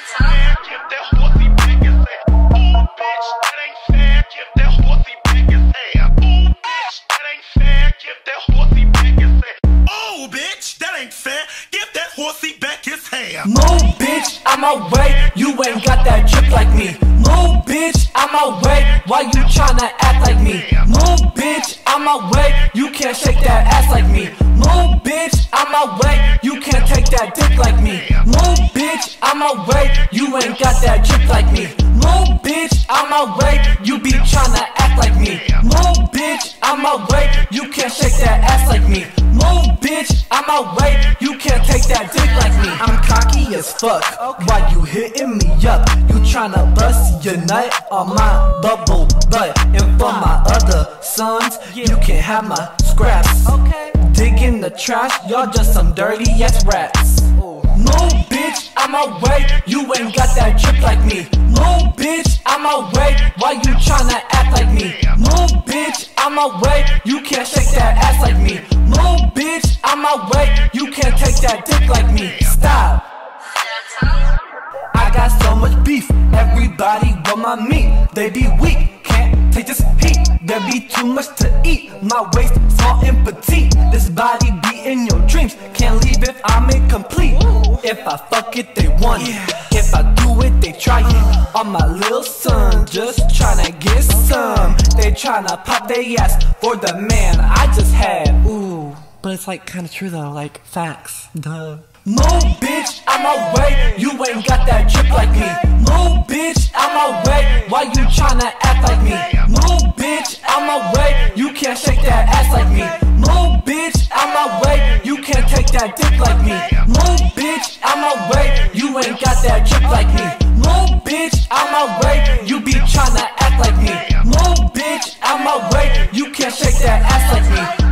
Give that horsey back his ass. Ooh, bitch, that ain't fair. Give that horsey back his ass. Ooh, bitch, that ain't fair. Give that horsey back his ass. Oh, bitch, that ain't fair. Give that horsey back his hair. Move, bitch, out my way. You ain't got that drip like me. Move, bitch, out my way. Why you tryna act like me? Move, bitch, out my way. You can't shake that ass like me. Move, bitch, out my way. You can't take that dick like me. Move, bitch, out my way. You ain't got that drip like me. Move, bitch, out my way. You be tryna act like me. Move, bitch, out my way. You can't shake that ass like me. Move, bitch, out my way. You can't take that dick like me. I'm cocky as fuck. Why you hitting me up? You tryna bust your nut on my bubble butt. And for my other sons, you can have my scraps. Dig in the trash, y'all just some dirty ass rats. Move, bitch, out my way. You ain't got that drip like me. Move, bitch, out my way. Why you tryna act like me? Move, bitch, out my way. You can't shake that ass like me. Move, bitch, out my way. You can't take that dick like me. Stop. I got so much beef. Everybody want my meat. They be weak, can't take this heat. There be too much to eat. My waist small and petite. This body be in your dreams. Can't leave if I'm incomplete. If I fuck it, they want it. If I do it, they try it. All my little sons just tryna get some. They tryna pop they ass for the man I just had. Ooh, but it's like kinda true though, like facts. Duh. Move, bitch, out my way. You ain't got that drip like me. Move, bitch, out my way. Why you tryna act like me? Move, bitch, out my way. You can't shake that ass like me. Move, bitch, out my way. You can't take that dick like me. Move, bitch, out my way. You ain't got that drip like me. Move, bitch, out my way. You be tryna act like me. Move, bitch, out my way. You can't shake that ass like me.